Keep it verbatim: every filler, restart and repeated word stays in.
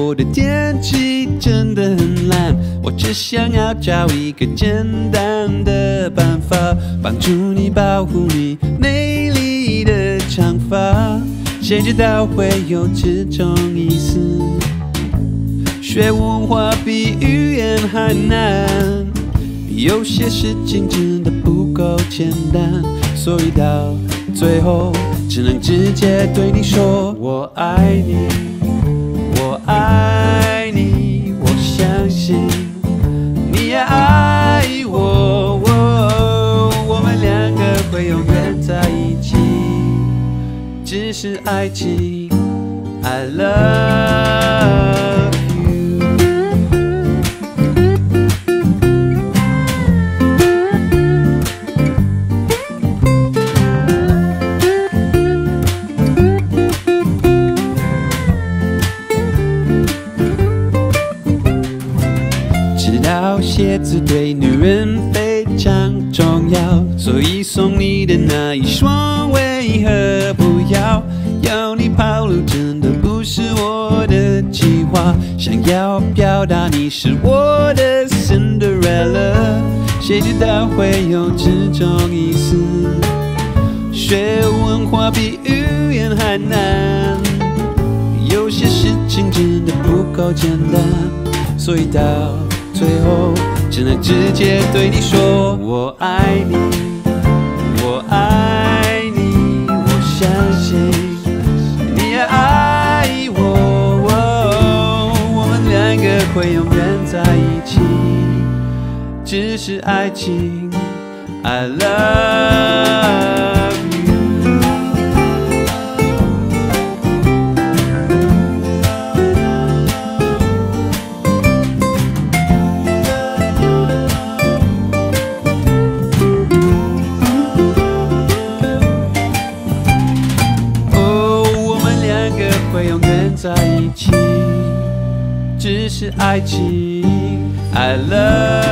国的天气真的很烂，我只想要找一个简单的办法，帮助你保护你美丽的长发。谁知道会有这种意思？学文化比语言还难，有些事情真的不够简单，所以到最后只能直接对你说我爱你，我爱你，我相信你也爱我，哦，我们两个会永远在一起，只是爱情 I love you。 知道鞋子对女人非常重要，所以送你的那一双为何不要？要你跑路真的不是我的计划，想要表达你是我的 Cinderella， 谁知道会有这种意思？学文化比语言还难，有些事情真的不够简单，所以到最后只能直接对你说我爱你，我爱你，我相信你也爱我，哦，我们两个会永远在一起，只是爱情 I love you。 会永远在一起，只是爱情 I love